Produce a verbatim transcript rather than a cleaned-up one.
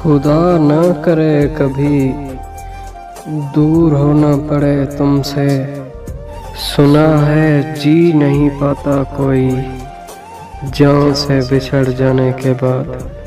खुदा न करे कभी दूर होना पड़े तुमसे। सुना है जी नहीं पाता कोई जान से बिछड़ जाने के बाद।